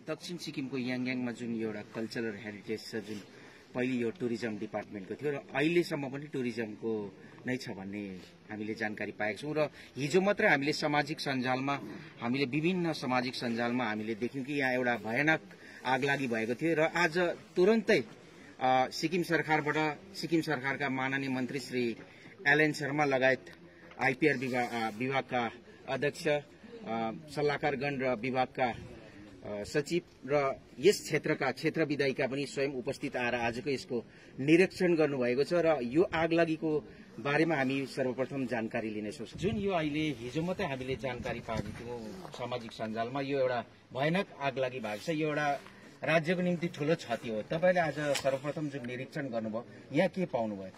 दक्षिण सिक्किमको याङयाङमा जुन एउटा कल्चरल हेरिटेज छ, जुन पहिले यो टुरिज्म डिपार्टमेन्टको थियो र अहिलेसम्म पनि टुरिज्मको नै छ भन्ने हामीले जानकारी पाएका छौँ। र हिजो मात्र हामीले सामाजिक सञ्जालमा विभिन्न सामाजिक सञ्जालमा हामीले देख्यौँ कि यहाँ एउटा भयानक आगलागी भएको थियो र आज तुरन्तै सिक्किम सरकारका माननीय मन्त्री श्री एलएन शर्मा लगायत आइपीआर विभागका अध्यक्ष, सल्लाहकारगण र विभागका सचिव र यस क्षेत्र विधायिका पनि स्वयं उपस्थित आएर आजको यसको निरीक्षण गर्नुभएको छ। र यो आगलागीको बारेमा हामी सर्वप्रथम जानकारी लिनेछौँ। जुन यो अहिले हिजो मात्रै हामीले जानकारी पाएको थियौँ सामाजिक सञ्जालमा, यो एउटा भयानक आगलागी भएको छ, यो एउटा राज्यको निम्ति ठूलो क्षति हो। तपाईले आज सर्वप्रथम जुन निरीक्षण गर्नुभयो, यहाँ के पाउनुभयो?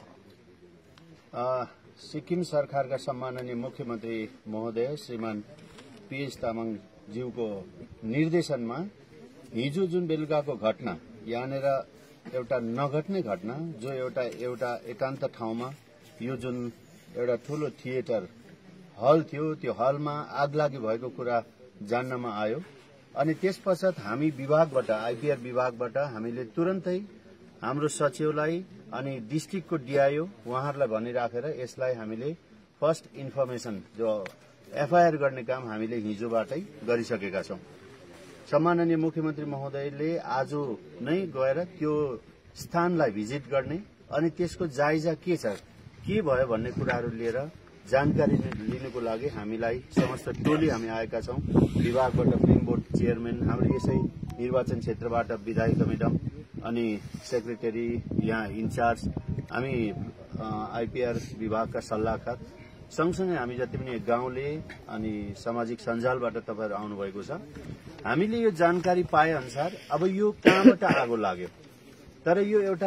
सिक्किम सरकारका सम्माननीय मुख्यमन्त्री महोदय श्रीमान पीएस तामाङ ज्यूको निर्देशनमा हिजो जुन बेलुकाको घटना, यहाँनिर एउटा नघट्ने घटना, जो एउटा एकान्त ठाउँमा यो जुन एउटा ठूलो थिएटर हल थियो, त्यो हलमा आगलागी भएको कुरा जान्नमा आयो। अनि त्यसपश्चात हामी विभागबाट, आइपीआर विभागबाट हामीले तुरन्तै हाम्रो सचिवलाई अनि डिस्ट्रिक्टको डीआईओ उहाँहरूलाई भनिराखेर यसलाई हामीले फर्स्ट इन्फर्मेसन जो एफआईआर गर्ने काम हामीले हिजोबाटै गरिसकेका छौं। सम्माननीय मुख्यमन्त्री महोदयले आज नै गएर त्यो स्थानलाई भिजिट गर्ने अनि त्यसको जायजा के छ, के भयो भन्ने कुराहरू लिएर जानकारी लिनुको लागि हामीलाई समस्त टोली हामी आएका छौं। विभागबाट फिल्म बोर्ड चेयरम्यान, हाम्रो यसै निर्वाचन क्षेत्रबाट विधायक म्याडम अनि सेक्रेटरी, यहाँ इन्चार्ज, हामी आइपीआर विभागका सल्लाहकार, सँगसँगै हामी जति पनि गाउँले अनि सामाजिक सञ्जालबाट तपाईहरु आउनुभएको छ। हामीले यो जानकारी पाए अनुसार अब यो कहाँबाट आगो लाग्यो, तर यो एउटा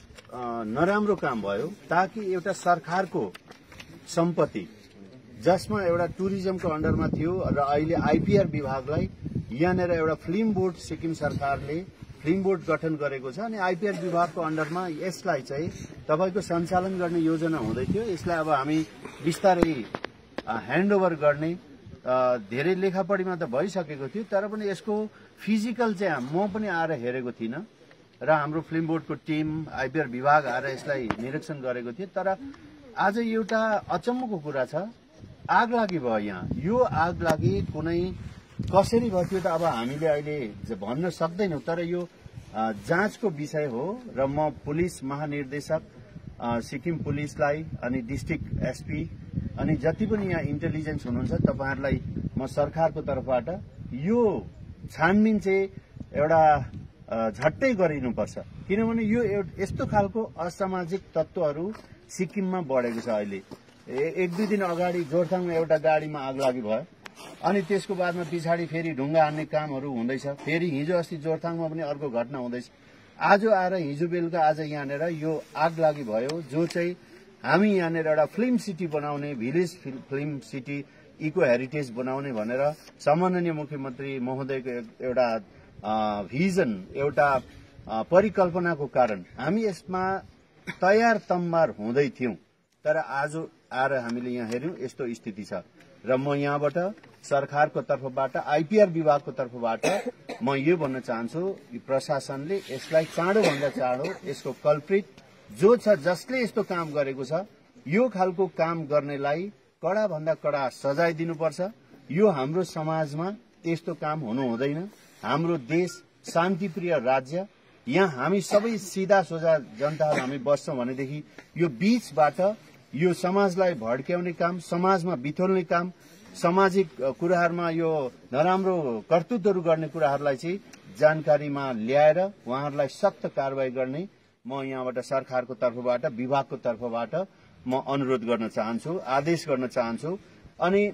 नराम्रो काम भयो, ताकि एउटा सरकारको सम्पत्ति जसमा एउटा टुरिज्मको अन्डरमा थियो र अहिले आइपीआर विभागलाई यहाँनिर एउटा फिल्म बोर्ड, सिक्किम सरकारले फिल्म बोर्ड गठन गरेको छ अनि आइपीआर विभागको अन्डरमा यसलाई चाहिँ तपाईको सञ्चालन गर्ने योजना हुँदै थियो। यसलाई अब हामी बिस्तारै ह्यान्डओभर गर्ने धेरै लेखापढीमा त भइसकेको थियो, तर पनि यसको फिजिकल चाहिँ म पनि आएर हेरेको थिइनँ र हाम्रो फिल्म बोर्डको टिम, आइपीआर विभाग आएर यसलाई निरीक्षण गरेको थियो। तर आज एउटा अचम्मको कुरा छ, आगलागी भयो यहाँ। यो आगलागी कुनै कसरी भयो त्यो त अब हामीले अहिले भन्न सक्दैनौँ, तर यो जाँचको विषय हो र म पुलिस महानिर्देशक, सिक्किम पुलिसलाई अनि डिस्ट्रिक्ट एसपी अनि जति पनि यहाँ इन्टेलिजेन्स हुनुहुन्छ तपाईहरुलाई म सरकारको तर्फबाट यो छानबिन चाहिँ एउटा झट्टै गरिनुपर्छ, किनभने यो यस्तो खालको असामाजिक तत्त्वहरू सिक्किममा बढेको छ। अहिले एक दुई दिन अगाडि जोरथाङमा एउटा गाडीमा आगलागी भयो अनि त्यसको बादमा पछाडि फेरि ढुङ्गा हान्ने कामहरू हुँदैछ, फेरि हिजो अस्ति जोरथाङमा पनि अर्को घटना हुँदैछ। आज आएर हिजो बेलुका आज यहाँनिर यो आगलागी भयो, जो चाहिँ हामी यहाँनिर एउटा फिल्म सिटी बनाउने, village film city, eco heritage बनाउने भनेर सम्माननीय मुख्यमन्त्री महोदयको एउटा भिजन, एउटा परिकल्पनाको कारण हामी यसमा तयार तम्बार हुँदै थियौं। तर आज आएर हामीले यहाँ हेर्यौं यस्तो स्थिति छ र म यहाँबाट सरकारको तर्फबाट, आइपीआर विभागको तर्फबाट म यो भन्न चाहन्छु, प्रशासनले यसलाई चाँडोभन्दा चाँडो यसको कल्प्रिट जो छ, जसले यस्तो काम गरेको छ, यो खालको काम गर्नेलाई कडा भन्दा कडा सजाय दिनुपर्छ। यो हाम्रो समाजमा यस्तो काम हुनु हुँदैन। हाम्रो देश शान्तिप्रिय राज्य, यहाँ हामी सबै सिधा सोझा जनताहरू हामी बस्छौं भनेदेखि यो बीचबाट यो समाजलाई भड्क्याउने काम, समाजमा बिथोल्ने काम, सामाजिक कुराहरूमा यो नराम्रो कर्तुत्वहरू गर्ने कुराहरूलाई चाहिँ जानकारीमा ल्याएर उहाँहरूलाई सख्त कारबाही गर्ने म यहाँबाट सरकारको तर्फबाट, विभागको तर्फबाट म अनुरोध गर्न चाहन्छु, आदेश गर्न चाहन्छु। अनि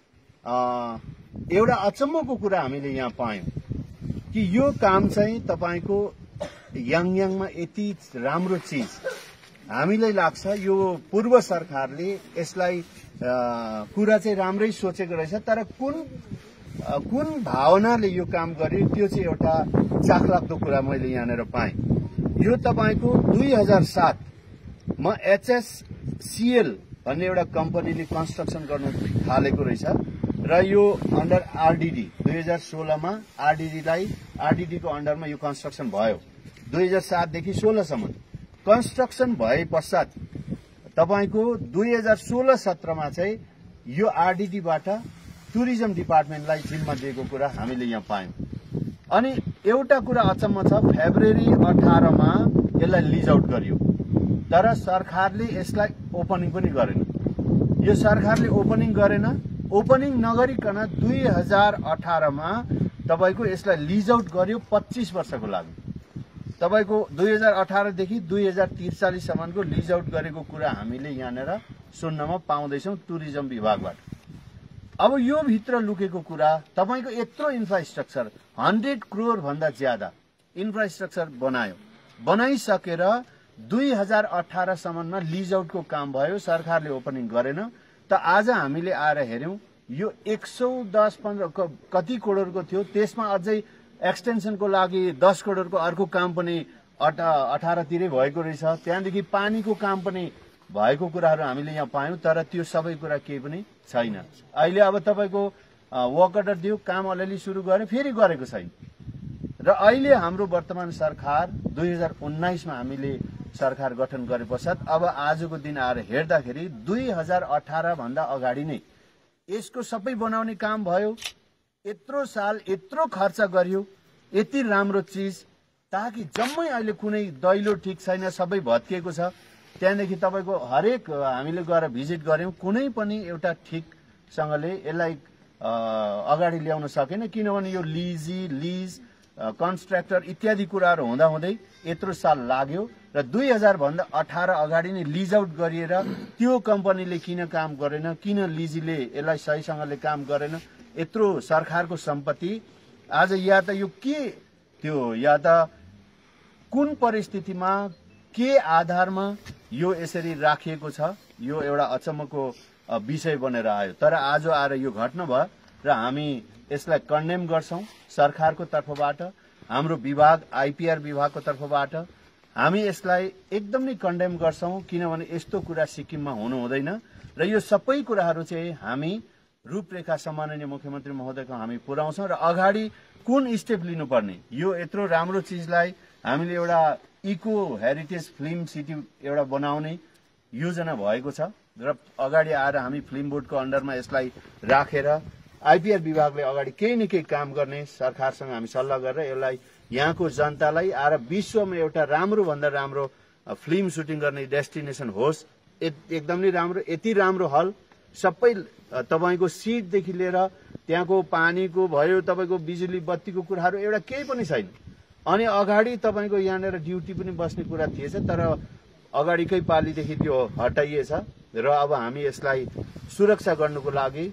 एउटा अचम्मको कुरा हामीले यहाँ पायौं कि यो काम चाहिँ तपाईको याङयाङमा यति राम्रो चीज हामीलाई लाग्छ, यो पूर्व सरकारले यसलाई कुरा चाहिँ राम्रै सोचेको रहेछ, तर कुन भावनाले यो काम गर्यो त्यो चाहिँ एउटा चाखलाग्दो कुरा मैले यहाँनिर पाएँ। यो तपाईको 2007 मा एचएससीएल भन्ने एउटा कम्पनीले कन्स्ट्रक्सन गर्न थालेको रहेछ र यो अन्डर आरडीडी 2016 मा आरडीडीको अन्डरमा यो कन्स्ट्रक्सन भयो 2007 देखि 16 सम्म। कन्स्ट्रक्सन भए पश्चात तपाईको 2016-17 मा चाहिँ यो आरडीडीबाट टुरिज्म डिपार्टमेन्टलाई जिम्मा दिएको कुरा हामीले यहाँ पायौं। अनि एउटा कुरा अचम्म छ, फेब्रुअरी 18 मा यसलाई लिज आउट गरियो, तर सरकारले यसलाई ओपनिङ पनि गरेन। यो सरकारले ओपनिङ गरेन, ओपनिङ नगरिकन 2018 मा तपाईको यसलाई लिज आउट गर्यो 25 वर्षको लागि। तपाईको 2018 देखि 2043 सम्मको लिज आउट गरेको कुरा हामीले यहाँनेर सुन्नमा पाउँदैछौं टुरिज्म विभागबाट। अब यो भित्र लुकेको कुरा तपाईको यत्रो इन्फ्रास्ट्रक्चर 100 करोड भन्दा ज्यादा इन्फ्रास्ट्रक्चर बनाइसकेर 2018 सम्ममा लिज आउटको काम भयो, सरकारले ओपनिङ गरेन। त आज हामीले आएर हेर्यौं यो 110-15 कति करोडको थियो, त्यसमा अझै एक्सटेन्सनको लागि 10 करोडको अर्को काम पनि 18 तिरै भएको रहेछ। त्यहाँदेखि पानीको काम पनि भएको कुराहरू हामीले यहाँ पायौं, तर त्यो सबै कुरा केही पनि छैन। अहिले अब तपाईको वर्क अर्डर दियो, काम अलिअलि सुरु गरे, फेरि गरेको छैन। र अहिले हाम्रो वर्तमान सरकार 2019 मा हामीले सरकार गठन गरे पश्चात अब आजको दिन आएर हेर्दाखेरि 2018 भन्दा अगाडि नै यसको सबै बनाउने काम भयो। यत्रो साल यत्रो खर्च गरियो, यति राम्रो चीज, ताकि जम्मै अहिले कुनै दैलो ठीक छैन, सबै भत्किएको छ। त्यहाँदेखि तपाईको हरेक हामीले गएर भिजिट गर्यौं, कुनै पनि एउटा ठिकसँगले यसलाई अगाडि ल्याउन सकेन, किनभने यो लिज कन्स्ट्रक्टर इत्यादि कुराहरू हुँदाहुँदै यत्रो साल लाग्यो। र 2018 अगाडि नै लिज आउट गरिएर त्यो कम्पनीले किन काम गरेन, किन लिजीले यसलाई सहीसँगले काम गरेन, यत्रो सरकारको सम्पत्ति आज या त यो के त्यो या त कुन परिस्थितिमा के आधारमा यो यसरी राखिएको छ, यो एउटा अचम्मको विषय बनेर आयो। तर आज आएर यो घटना भयो र हामी यसलाई कन्डेम गर्छौं। सरकारको तर्फबाट, हाम्रो विभाग आईपीआर विभागको तर्फबाट हामी यसलाई एकदम नै कन्डेम गर्छौं, किनभने यस्तो कुरा सिक्किममा हुनु हुँदैन। र यो सबै कुराहरू चाहिँ हामी रूपरेखा सम्माननीय मुख्यमन्त्री महोदयको हामी पुर्याउँछौं र अगाडि कुन स्टेप लिनुपर्ने, यो यत्रो राम्रो चीजलाई हामीले एउटा इको हेरिटेज फिल्म सिटी एउटा बनाउने योजना भएको छ र अगाडि आएर हामी फिल्म बोर्डको अन्डरमा यसलाई राखेर आईपीआर विभागले अगाडि केही न केही काम गर्ने सरकारसँग हामी सल्लाह गरेर यसलाई यहाँको जनतालाई आएर विश्वमा एउटा राम्रो भन्दा राम्रो फिल्म सुटिङ गर्ने डेस्टिनेसन होस्। एकदमै राम्रो, यति राम्रो हल, सबै तपाईको सिटदेखि लिएर त्यहाँको पानीको भयो, तपाईको बिजुली बत्तीको कुराहरू एउटा केही पनि छैन। अनि अगाडि तपाईको यहाँनिर ड्युटी पनि बस्ने कुरा थिएछ, तर अगाडिकै पालीदेखि त्यो हटाइएछ र अब हामी यसलाई सुरक्षा गर्नुको लागि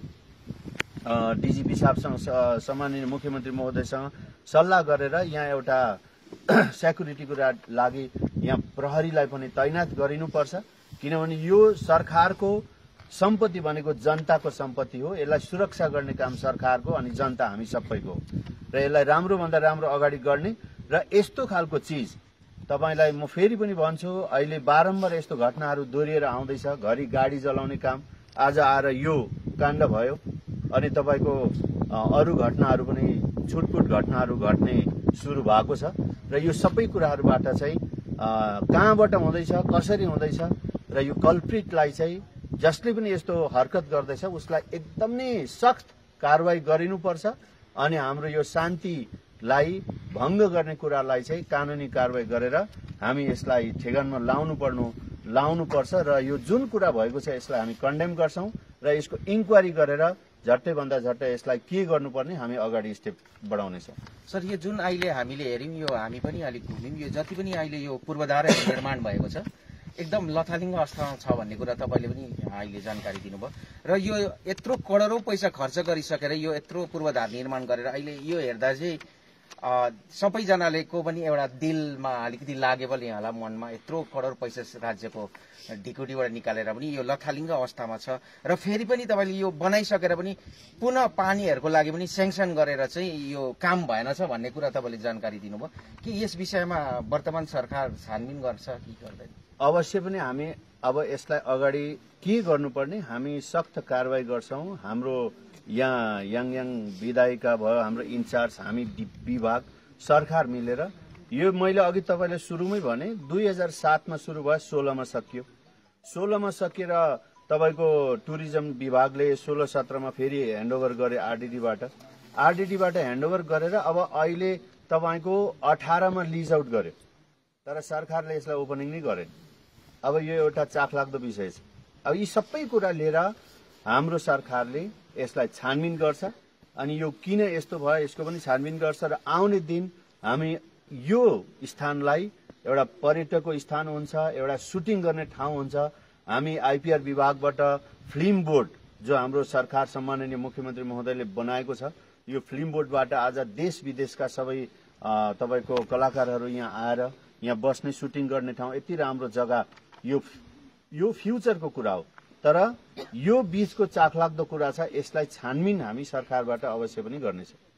डीजीपी साहबसँग सम्माननीय मुख्यमन्त्री महोदयसँग सल्लाह गरेर यहाँ एउटा सेक्युरिटीको लागि यहाँ प्रहरीलाई पनि तैनात गरिनुपर्छ, किनभने यो सरकारको सम्पत्ति भनेको जनताको सम्पत्ति हो। यसलाई सुरक्षा गर्ने काम सरकारको अनि जनता हामी सबैको र यसलाई राम्रो भन्दा राम्रो अगाडि गर्ने। र यस्तो खालको चीज तपाईलाई म फेरि पनि भन्छु, अहिले बारम्बार यस्तो घटनाहरू दोहोरिएर आउँदैछ। घरि गाडी जलाउने काम, आज आएर यो काण्ड भयो अनि तपाईको अरू घटनाहरू पनि छुटपुट घटनाहरू घट्ने सुरु भएको छ। र यो सबै कुराहरूबाट चाहिँ कहाँबाट हुँदैछ, कसरी हुँदैछ र यो कल्प्रिटलाई चाहिँ जसले पनि यस्तो हरकत गर्दैछ उसलाई एकदम नै सख्त कारवाही गरिनुपर्छ अनि हाम्रो यो शान्तिलाई भङ्ग गर्ने कुरालाई चाहिँ कानुनी कारवाही गरेर हामी यसलाई ठेगानमा लाउनुपर्छ र यो जुन कुरा भएको छ यसलाई हामी कन्डेम गर्छौं र यसको इन्क्वायरी गरेर झट्टै भन्दा झट्टै यसलाई के गर्नुपर्ने हामी अगाडि स्टेप बढाउनेछौं। सर, यो जुन अहिले हामीले हेर्यौं, यो हामी पनि अलिक घुम्यौं, यो जति पनि अहिले यो पूर्वाधार निर्माण भएको छ एकदम लथालिङ्ग अवस्थामा छ भन्ने कुरा तपाईले पनि अहिले जानकारी दिनुभयो र यो यत्रो करोडौं पैसा खर्च गरिसकेर यो यत्रो पूर्वाधार निर्माण गरेर अहिले यो हेर्दा चाहिँ सबैजनाले को पनि एउटा दिलमा अलिकति लागेबल यहाँलाई मनमा यत्रो करोड पैसा राज्यको ढिकुटीबाट निकालेर पनि यो लथालिङ्ग अवस्थामा छ र फेरि पनि तपाईले यो बनाइसकेर पनि पुनः पानीहरूको लागि पनि स्याङ्सन गरेर चाहिँ यो काम भएन छ भन्ने कुरा तपाईले जानकारी दिनुभयो कि यस विषयमा वर्तमान सरकार छानबिन गर्छ कि गर्दैन? अवश्य पनि हामी अब यसलाई अगाडि के गर्नुपर्ने हामी सख्त कारवाही गर्छौं। हाम्रो यहाँ याङ विधायिका भयो, हाम्रो इन्चार्ज, हामी विभाग, सरकार मिलेर यो मैले अघि तपाईँले सुरुमै भने 2007मा सुरु भयो, 16मा सकियो। 16मा सकिएर तपाईँको टुरिज्म विभागले 16-17मा फेरि ह्यान्डओभर गरे आरडिडीबाट ह्यान्डओभर गरेर अब अहिले तपाईँको 18मा लिज आउट गर्यो, तर सरकारले यसलाई ओपनिङ नै गरेन। अब यो एउटा चाखलाग्दो विषय छ। अब यी सबै कुरा लिएर हाम्रो सरकारले यसलाई छानबिन गर्छ अनि यो किन यस्तो भयो यसको पनि छानबिन गर्छ र आउने दिन हामी यो स्थानलाई एउटा पर्यटकको स्थान हुन्छ, एउटा सुटिङ गर्ने ठाउँ हुन्छ। हामी आइपिआर विभागबाट फिल्म बोर्ड जो हाम्रो सरकार सम्माननीय मुख्यमन्त्री महोदयले बनाएको छ, यो फिल्म बोर्डबाट आज देश विदेशका सबै तपाईको कलाकारहरू यहाँ आएर यहाँ बस्ने सुटिङ गर्ने ठाउँ, यति राम्रो जग्गा, यो फ्युचरको कुरा हो। तर यो बीचको चाखलाग्दो कुरा छ, यसलाई छानबिन हामी सरकारबाट अवश्य पनि गर्नेछौँ।